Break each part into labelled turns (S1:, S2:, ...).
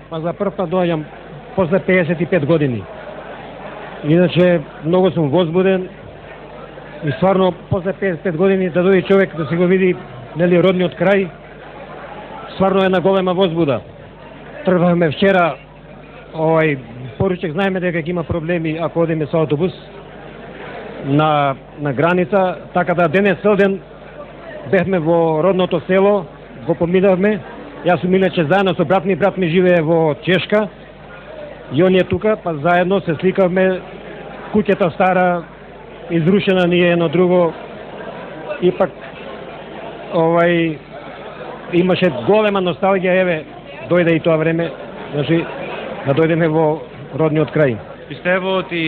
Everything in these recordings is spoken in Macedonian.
S1: Па за прв пат доаѓам после 55 години. Иначе многу сум возбуден и стварно после 55 години да дојде човек да се го види нели родниот крај, стварно е една голема возбуда. Тргнавме вчера, поручек, знаеме дека ќе има проблеми ако одиме со автобус на граница, така да денес цел ден бевме во родното село, го поминавме. Јас сум иначе заедно со брат ми живее во Чешка и он е тука, па заедно се сликавме, куќата стара, изрушена ни е едно друго, и пак имаше голема носталгија, еве, дојде и тоа време, значи, да дојдеме во родниот крај.
S2: Πιστεύω ότι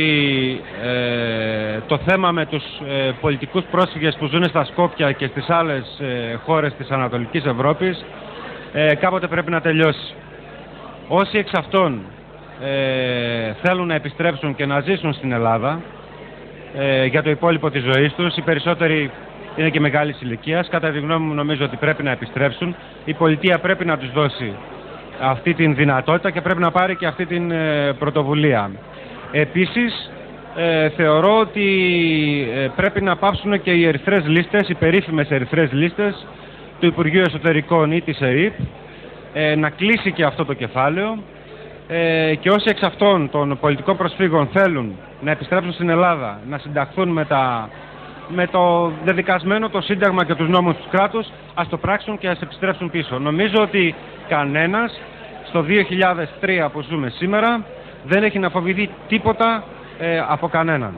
S2: το θέμα με τους πολιτικούς πρόσφυγες που ζουν στα Σκόπια και στις άλλες χώρες της Ανατολικής Ευρώπης κάποτε πρέπει να τελειώσει. Όσοι εξ αυτών θέλουν να επιστρέψουν και να ζήσουν στην Ελλάδα για το υπόλοιπο της ζωής τους, οι περισσότεροι είναι και μεγάλης ηλικίας, κατά τη γνώμη μου νομίζω ότι πρέπει να επιστρέψουν. Η πολιτεία πρέπει να τους δώσει αυτή την δυνατότητα και πρέπει να πάρει και αυτή την πρωτοβουλία. Επίσης, θεωρώ ότι πρέπει να πάψουν και οι ερυθρές λίστες, οι περίφημες ερυθρές λίστες του Υπουργείου Εσωτερικών ή της ΕΡΥΠ, να κλείσει και αυτό το κεφάλαιο και όσοι εξ αυτών των πολιτικών προσφύγων θέλουν να επιστρέψουν στην Ελλάδα, να συνταχθούν με το δεδικασμένο, το Σύνταγμα και τους νόμους του κράτους, ας το πράξουν και ας επιστρέψουν πίσω. Νομίζω ότι κανένας στο 2003 που ζούμε σήμερα δεν έχει να φοβηθεί τίποτα από κανέναν.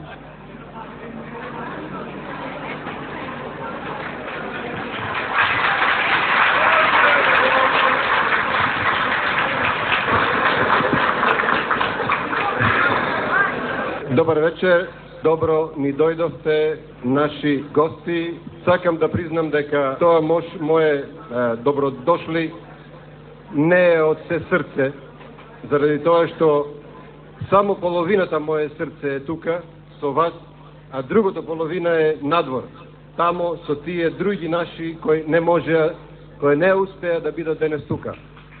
S3: Добър вечер, добро ни дојдовте наши гости. Сакам да признам дека тоа мое добродошли не е од се срце, заради тоа што само половината мое срце е тука со вас, а другото половина е надвор. Тамо со тие други наши кои не можеа, кои не успеа да бидат денес тука.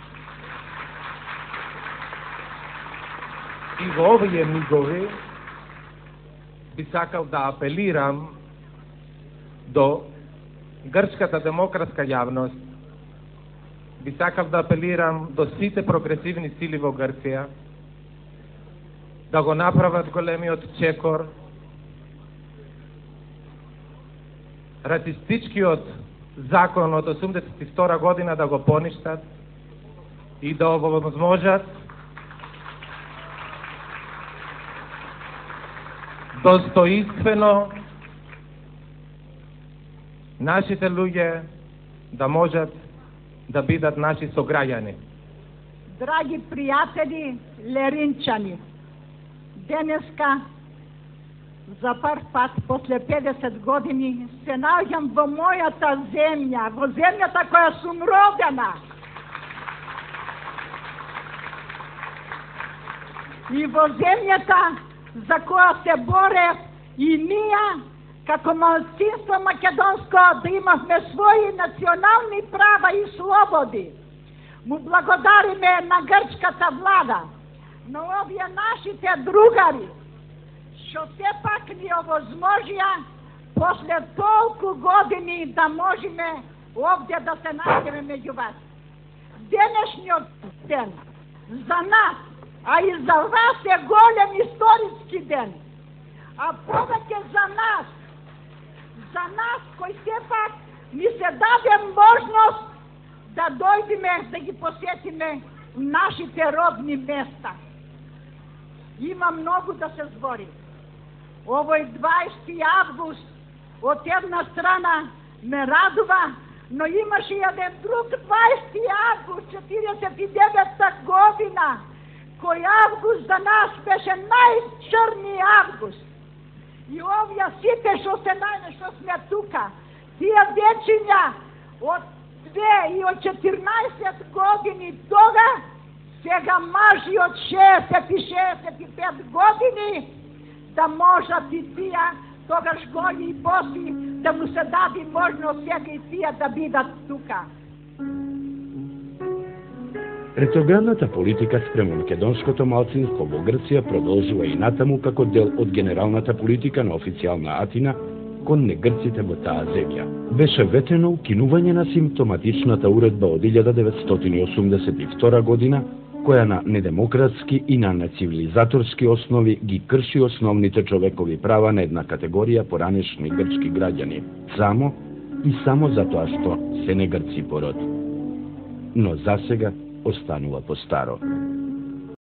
S4: И во овие мигови би сакал да апелирам до грчката демократска јавност, би сакал да апелирам до сите прогресивни сили во Грција, да го направат големиот чекор, ратистичкиот закон од 82 година да го поништат и да овозможат достоинствено нашите луѓе да можат да бидат наши сограѓани.
S5: Драги пријатели леринчани, денеска за прв пат после 50 години се наоѓам во мојата земја, во земјата која сум родена. И во земјата за која се боре и ние, како малцинство македонско, да имавме своји национални права и слободи. Му благодариме на грчката влада, на овие нашите другари, што сепак ни овозможија после толку години да можеме овде да се најдеме меѓу вас. Денешниот ден за нас, а и за вас е голем историски ден, а повеќе за нас кои сепак ни се даде можност да дојдеме да ги посетиме нашите родни места. Има многу да се збори. Овој 20 август од една страна ме радува, но имаше еден друг 20 август 49-та година, кој август за нас беше најчрни август. И овие сите што сме тука, тие дечиња од 2 и од 14 години тога, сега мажи од 60 и 65 години, да можат и тие, тогаш голи и боси, да му се даде можност сега и тие да бидат тука.
S6: Ретроградната политика спрема македонското малцинство во Грција продолжува и натаму како дел од генералната политика на официјална Атина кон негрците во таа земја. Беше ветено укинување на симптоматичната уредба од 1982 година, која на недемократски и на нецивилизаторски основи ги крши основните човекови права на една категорија поранешни грчки граѓани, само и само затоа што се негрци по род. Но засега останува по старо.